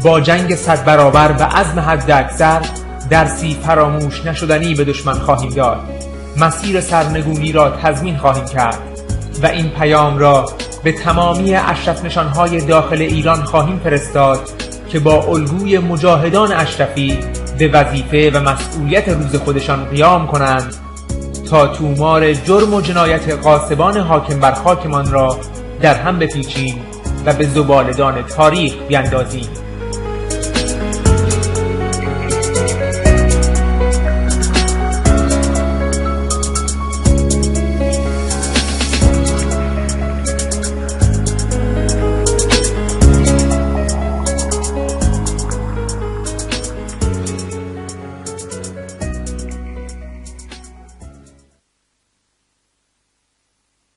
با جنگ 100 برابر و عزم حداکثر درسی فراموش نشدنی به دشمن خواهیم داد. مسیر سرنگونی را تضمین خواهیم کرد و این پیام را به تمامی اشرف نشانهای داخل ایران خواهیم فرستاد که با الگوی مجاهدان اشرفی به وظیفه و مسئولیت روز خودشان قیام کنند تا تومار جرم و جنایت غاصبان حاکم بر خاکمان را در هم بپیچیم و به زباله‌دان تاریخ بیندازیم.